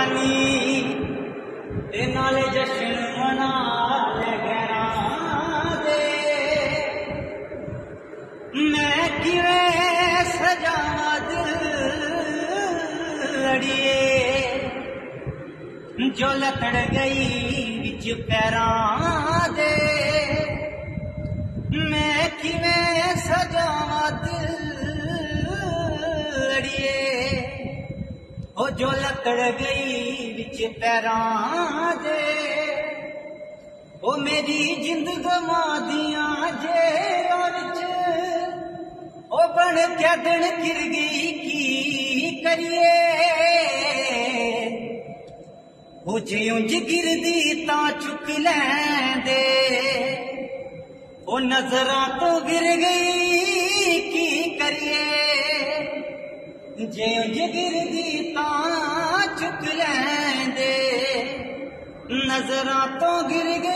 जवानी ते नाले जश्न मना ले घरां दे। मैं किवें सजावां दिल अड़िए जो लकड़ गई विच पैरां दे। मैं किवें सजावां दिल अड़िए ओ जो लकड़ गई विच पैरां दे। ओ मेरी जिंद गवा दियां जेरां विच ओ बन के दिन गिर गई की करिए। ओ जे उंज गिरदी तां चुक लैंदे ओ नजरां तो गिर गई की करिए। जे उंज गिरदी तां चुक लैंदे नजरां तो गिर गई